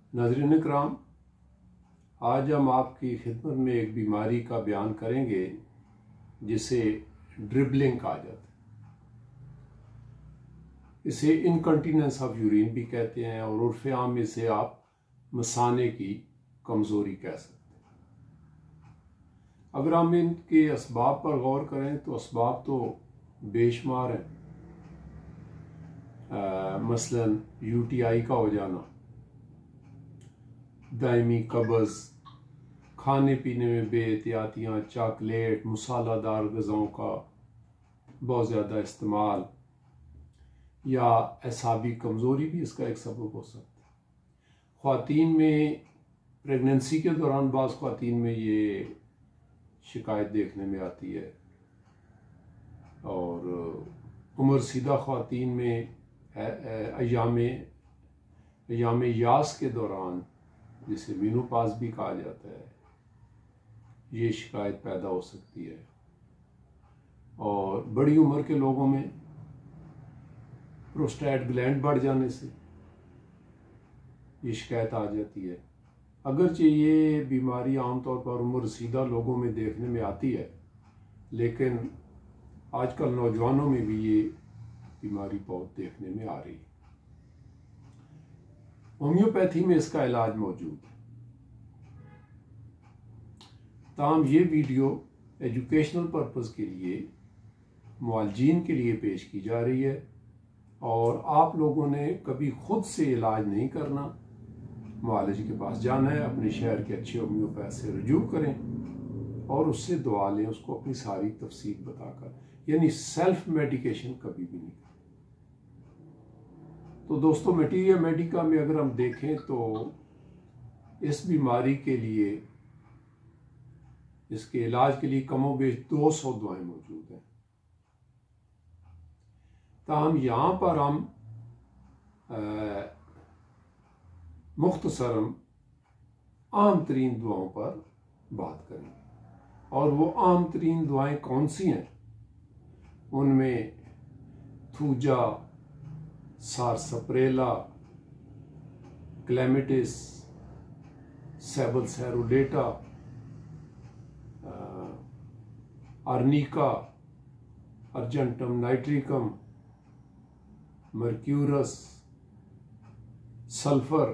नाज़रीन इकराम, आज हम आपकी खिदमत में एक बीमारी का बयान करेंगे जिसे ड्रिबलिंग कहा जाता है। इसे इनकंटीनेंस ऑफ यूरिन भी कहते हैं और उर्फ आम में इसे आप मसाने की कमज़ोरी कह सकते हैं। अगर हम इनके असबाब पर गौर करें तो असबाब तो बेशुमार हैं। मसलन यूटीआई का हो जाना, दायमी कब्ज़, खाने पीने में बेएहतियातियाँ, चॉकलेट, मसालादार ग़िज़ाओं का बहुत ज़्यादा इस्तेमाल या एसाबी कमज़ोरी भी इसका एक सबब हो सकता है। ख़वातीन में प्रेगनेंसी के दौरान बाज़ ख़वातीन में ये शिकायत देखने में आती है और उम्र सीधा ख़वातीन में अय्याम यास के दौरान, जिसे मेनोपॉज़ भी कहा जाता है, ये शिकायत पैदा हो सकती है। और बड़ी उम्र के लोगों में प्रोस्टेट ग्लैंड बढ़ जाने से ये शिकायत आ जाती है। अगरचे ये बीमारी आमतौर पर उम्र सीधा लोगों में देखने में आती है, लेकिन आजकल नौजवानों में भी ये बीमारी बहुत देखने में आ रही है। होम्योपैथी में इसका इलाज मौजूद है। ताहम ये वीडियो एजुकेशनल पर्पज़ के लिए मुआलजीन के लिए पेश की जा रही है और आप लोगों ने कभी खुद से इलाज नहीं करना, मुआलिज के पास जाना है, अपने शहर के अच्छे होम्योपैथ से रुजू करें और उससे दुआ लें, उसको अपनी सारी तफसील बताकर, यानी सेल्फ मेडिकेशन कभी भी नहीं करें। तो दोस्तों, मटीरिया मेडिका में अगर हम देखें तो इस बीमारी के लिए, इसके इलाज के लिए कमोबेश 200 दवाएं मौजूद हैं। ताहम यहाँ पर हम मुख्तसरन आम तरीन दवाओं पर बात करेंगे और वो आम तरीन दवाएं कौन सी हैं? उनमें thuja, sarsaparilla, clematis, sabal serrulata, arnica, argentum nitricum, mercurius, sulphur,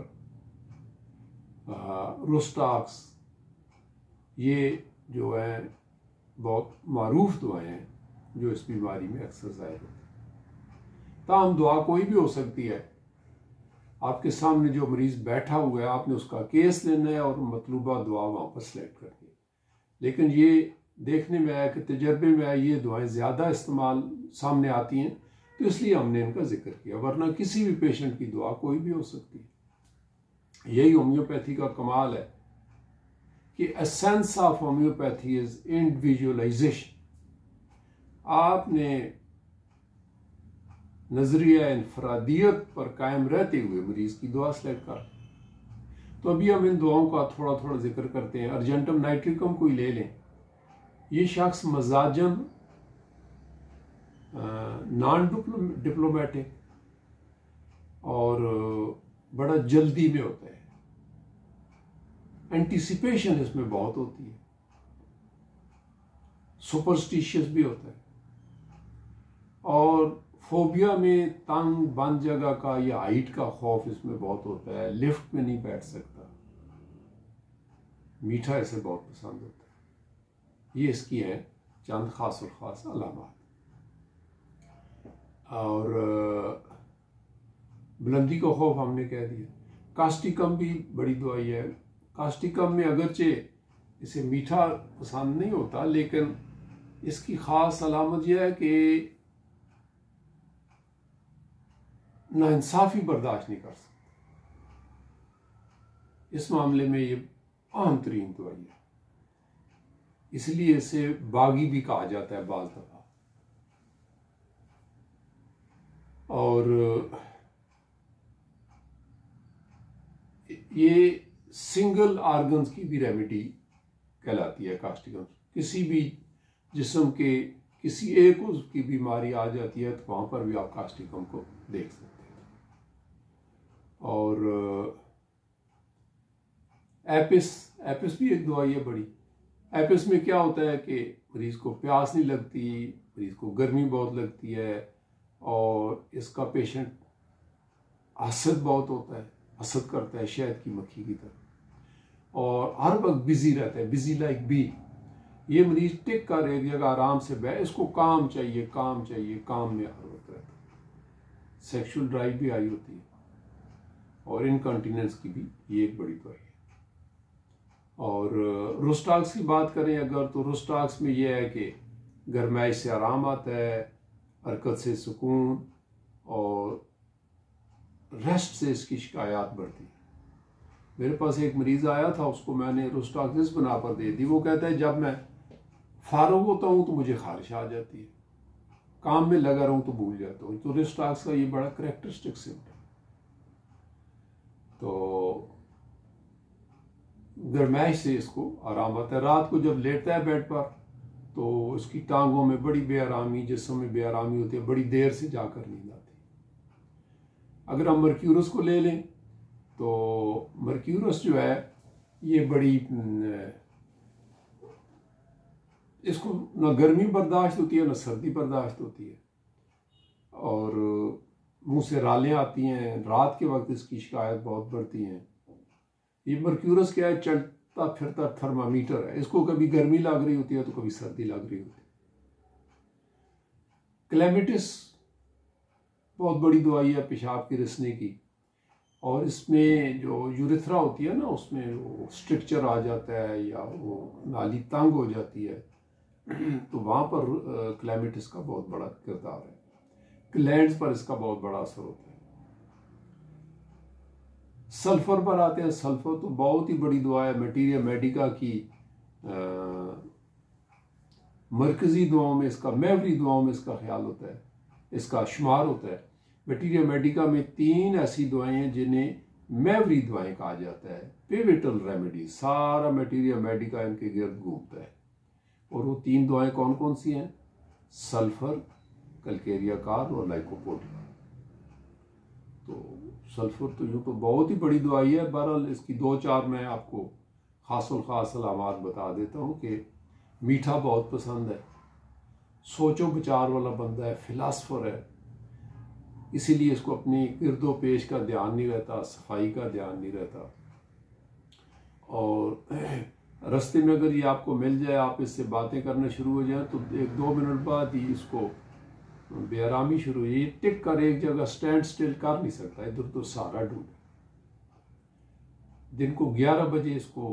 rhus tox, ये जो है बहुत मारूफ दवाएं हैं जो इस बीमारी में अक्सर ज़ाहिर होती है। ताहम दुआ कोई भी हो सकती है। आपके सामने जो मरीज़ बैठा हुआ है, आपने उसका केस लेना है और मतलूबा दुआ वहाँ पर सेलेक्ट करनी है। लेकिन ये देखने में आया कि तजर्बे में आया ये दुआएं ज़्यादा इस्तेमाल सामने आती हैं, तो इसलिए हमने इनका जिक्र किया, वरना किसी भी पेशेंट की दुआ कोई भी हो सकती है। यही होम्योपैथी का कमाल है कि essence of homeopathy is individualisation. आपने नजरिया इनफरादियत पर कायम रहते हुए मरीज की दुआ सेलेक्ट कर। तो अभी हम इन दुआओं का थोड़ा थोड़ा जिक्र करते हैं। अर्जेंटम नाइट्रिकम को ही ले लें। ये शख्स मजाजन नॉन डिप्लोमेटिक और बड़ा जल्दी में होता है, एंटिसिपेशन इसमें बहुत होती है, सुपरस्टिशियस भी होता है और फोबिया में तंग बंद जगह का या हाइट का खौफ इसमें बहुत होता है, लिफ्ट में नहीं बैठ सकता, मीठा इसे बहुत पसंद होता है। ये इसकी हैं चंद खास और ख़ास अलामात। और बुलंदी का खौफ हमने कह दिया। कास्टिकम भी बड़ी दवाई है। कास्टिकम में अगरचे इसे मीठा पसंद नहीं होता, लेकिन इसकी ख़ास अलामत यह है कि नाइंसाफ़ी बर्दाश्त नहीं कर सकता। इस मामले में ये आम तरीन दवाई है, इसलिए इसे बागी भी कहा जाता है बाज़ दफ़ा। और ये सिंगल आर्गन्स की भी रेमेडी कहलाती है कास्टिकम। किसी भी जिस्म के किसी एक उज़्व की बीमारी आ जाती है तो वहाँ पर भी आप कास्टिकम को देख सकते हैं। और एपिस, एपिस भी एक दवाई है बड़ी। एपिस में क्या होता है कि मरीज़ को प्यास नहीं लगती, मरीज़ को गर्मी बहुत लगती है, और इसका पेशेंट हसद बहुत होता है, हसद करता है शहद की मक्खी की तरह, और हर वक्त बिजी रहता है, बिजी लाइक बी। ये मरीज टिक कर एक जगह आराम से बैठ, इसको काम चाहिए, काम चाहिए, काम में हर वक्त रहता है। सेक्सुअल ड्राइव भी आई होती है, और इनकॉन्टिनेंस की भी ये एक बड़ी दवाई है। और रोस्टाक्स की बात करें अगर, तो रोस्टाक्स में ये है कि गर्माइश से आराम आता है, हरकत से सुकून, और रेस्ट से इसकी शिकायत बढ़ती है। मेरे पास एक मरीज आया था, उसको मैंने रोस्टाक्सिस बना कर दे दी। वो कहता है जब मैं फारूक होता हूँ तो मुझे खारिश आ जाती है, काम में लगा रहूँ तो भूल जाता हूँ। तो रोस्टाक्स का ये बड़ा करेक्टरिस्टिक सिम्टम। तो गर्माइश से इसको आराम आता है। रात को जब लेटता है बेड पर तो उसकी टांगों में बड़ी बेआरामी, जिस्म में बेआरामी होती है, बड़ी देर से जाकर नींद आती है। अगर हम मर्क्यूरस को ले लें तो मर्क्यूरस जो है ये बड़ी, इसको ना गर्मी बर्दाश्त होती है ना सर्दी बर्दाश्त होती है, और मुंह से रालें आती हैं, रात के वक्त इसकी शिकायत बहुत बढ़ती हैं। ये मर्क्यूरस क्या है, चलता फिरता थर्मामीटर है। इसको कभी गर्मी लग रही होती है तो कभी सर्दी लग रही होती है। क्लेमिटिस बहुत बड़ी दवाई है पेशाब की रिसने की, और इसमें जो यूरेथ्रा होती है ना, उसमें वो स्ट्रक्चर आ जाता है या वो नाली तंग हो जाती है, तो वहाँ पर क्लेमिटिस का बहुत बड़ा किरदार है। ग्लैंड्स पर इसका बहुत बड़ा असर होता है। सल्फर पर आते हैं। सल्फर तो बहुत ही बड़ी दवा है, मटीरिया मेडिका की मरकजी दुआओं में इसका, मैवरी दुआओं में इसका ख्याल होता है, इसका शुमार होता है। मटीरिया मेडिका में 3 ऐसी दवाएं हैं जिन्हें मैवरी दवाएं कहा जाता है, पिविटल रेमेडी। सारा मटीरिया मेडिका इनके गिर्द घूमता है। और वो 3 दवाएं कौन कौन सी हैं? सल्फर, कलकेरिया कार और लाइकोपोडिया। तो सल्फर तो यूँ तो बहुत ही बड़ी दवाई है। बहरहाल इसकी 2-4 मैं आपको खासुल खास अलामात बता देता हूँ कि मीठा बहुत पसंद है, सोचो विचार वाला बंदा है, फिलासफर है, इसीलिए इसको अपनी इर्दो पेश का ध्यान नहीं रहता, सफाई का ध्यान नहीं रहता। और रास्ते में अगर ये आपको मिल जाए, आप इससे बातें करना शुरू हो जाए तो 1-2 मिनट बाद ही इसको बेआरामी शुरू हुई। ये टिक कर एक जगह स्टैंड स्टिल कर नहीं सकता, इधर तो सहारा ढूंढे। दिन को 11 बजे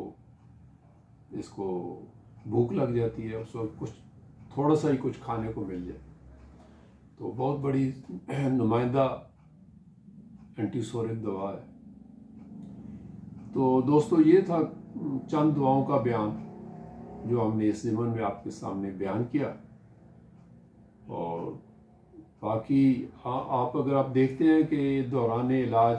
इसको भूख लग जाती है, उस वक्त कुछ थोड़ा सा ही कुछ खाने को मिल जाए तो बहुत बड़ी नुमाइंदा एंटीसोरिक दवा है। तो दोस्तों ये था चंद दवाओं का बयान जो हमने इस ज़िमन में आपके सामने बयान किया। और बाकी आप अगर आप देखते हैं कि दौरान इलाज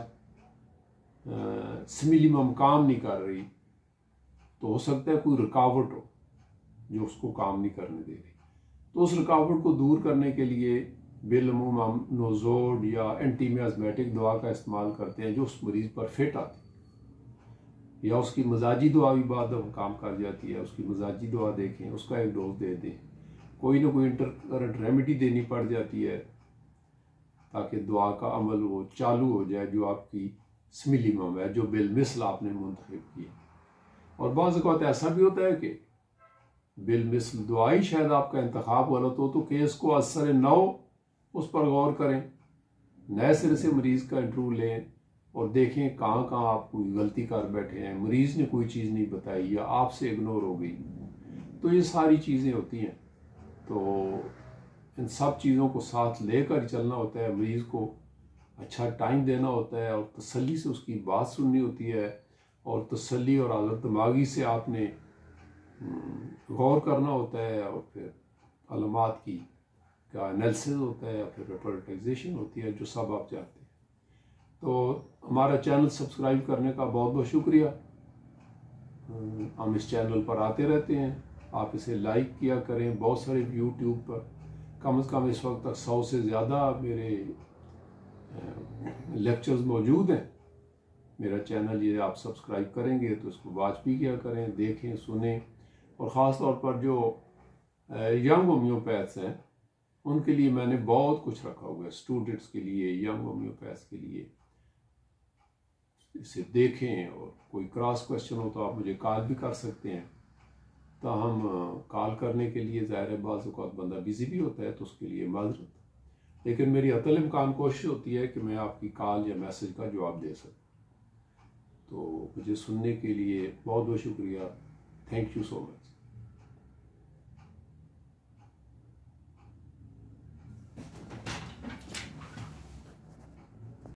स्मिलिमम काम नहीं कर रही, तो हो सकता है कोई रुकावट हो जो उसको काम नहीं करने दे रही। तो उस रुकावट को दूर करने के लिए बिलअमूम हम नोज़ोड या एंटीमियाज़मेटिक दवा का इस्तेमाल करते हैं जो उस मरीज़ पर फिट आती है, या उसकी मजाजी दवा भी बाद में काम कर जाती है। उसकी मजाजी दवा देखें, उसका एक डोज दे दें, कोई ना कोई इंटरकरेंट रेमेडी देनी पड़ जाती है ताकि दवा का अमल वो चालू हो जाए जो आपकी स्मिलिमम है, जो बिलमिसल आपने मुंतखब की। और बाज़ औक़ात ऐसा भी होता है कि बिलमिसल दवा ही शायद आपका इंतखाब गलत हो, तो केस को असर नौ उस पर गौर करें, नए सिरे से मरीज़ का इंटरव्यू लें और देखें कहाँ कहाँ आप कोई गलती कर बैठे हैं, मरीज़ ने कोई चीज़ नहीं बताई या आपसे इग्नोर हो गई। तो ये सारी चीज़ें होती हैं। तो इन सब चीज़ों को साथ लेकर चलना होता है, मरीज़ को अच्छा टाइम देना होता है और तसल्ली से उसकी बात सुननी होती है, और तसल्ली और हालत दिमागी से आपने गौर करना होता है, और फिर अलामात की का एनालिसिस होता है, फिर रिपोर्टाइजेशन होती है, जो सब आप जानते हैं। तो हमारा चैनल सब्सक्राइब करने का बहुत बहुत शुक्रिया। हम इस चैनल पर आते रहते हैं, आप इसे लाइक किया करें। बहुत सारे यूट्यूब पर कम से कम इस वक्त तक 100 से ज़्यादा मेरे लेक्चर्स मौजूद हैं, मेरा चैनल ये आप सब्सक्राइब करेंगे तो इसको वॉच भी किया करें, देखें, सुने। और ख़ास तौर पर जो यंग होम्योपैथ्स हैं उनके लिए मैंने बहुत कुछ रखा हुआ है, स्टूडेंट्स के लिए, यंग होम्योपैथ्स के लिए। इसे देखें, और कोई क्रॉस क्वेश्चन हो तो आप मुझे कॉल भी कर सकते हैं। तो हम कॉल करने के लिए ज़ाहिर है बाज़ औक़ात बंदा बिज़ी भी होता है, तो उसके लिए माज़रत, लेकिन मेरी अतल इम्कान कोशिश होती है कि मैं आपकी कॉल या मैसेज का जवाब दे सकूँ। तो मुझे सुनने के लिए बहुत बहुत शुक्रिया। Thank you so much.